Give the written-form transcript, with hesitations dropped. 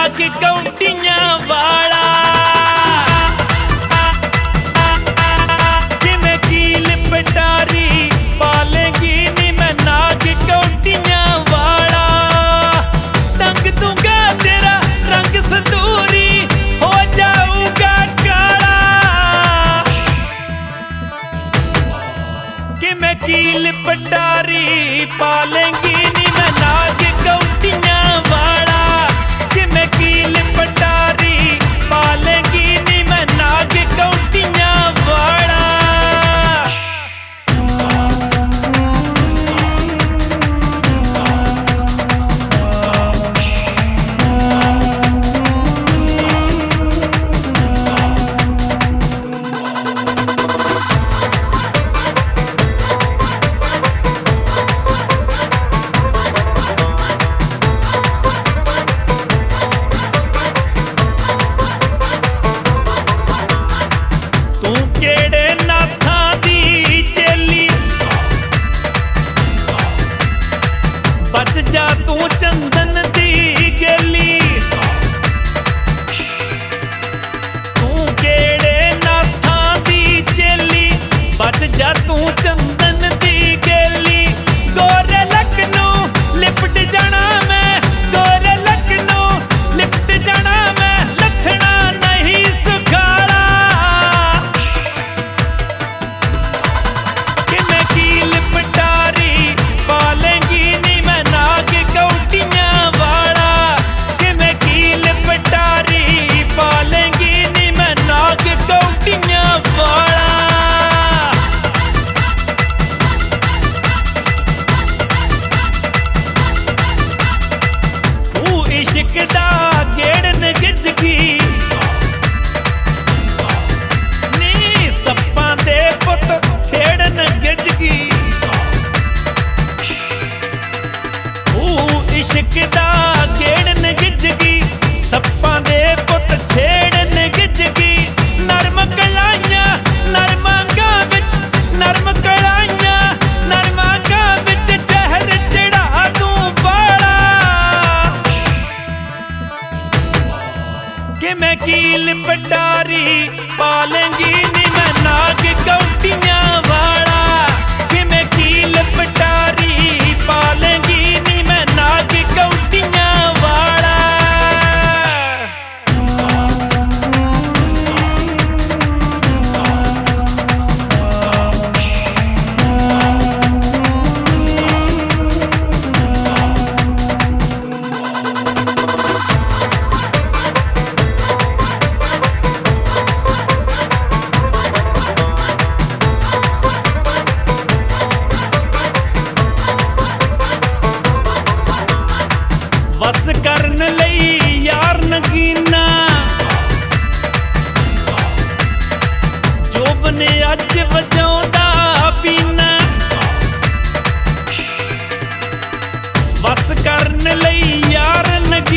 नाग कौटियां वाला जिमें कील पटारी पालेंगी नी मैं नाग कौटियां वाला। टंग दूंगा तेरा रंग संदूरी हो जाऊगा काला कि मैं कील पटारी पालेंगी नी मैं नाग कौटियां वाला कि मैं कील पटारी पालेंगी नी मैं नाग कौटियां वाला। बच जा तू चंदन दी गेली तू केड़े नाथां दी चेली बच जा तू चंदन दी गेली। गोरे लक नू लिपट जाना मैं गोरे लक नू लिपट जाना मैं लथना नहीं सुखाड़ा कि मैं कील पटारी पालेंगी नी मैं नाग कौटियां वाला कि मैं कील पटारी पालेंगी नी मैं नाग कौटियां वाला। तू इश्क दा गेड़न गिजगी नी सप्पां दे पुत छेड़न गिजगी इश्क दा गेड़न गिजगी सप्पां दे पुत छेड़न गिजगी। नरम कलाइयां नरमांगा बिच नरम कलाइयां नरमांगा बिच जहर चढ़ा दूं बाला कि मैं कील पटारी पालेंगी नी मैं नाग कौटियां वाला कि मैं कील पटारी पालेंगी नी मैं नाग कौटियां वाला। बस करन लई यार नगीना जोब ने अज वजाउंदा पीना बस करन लई यार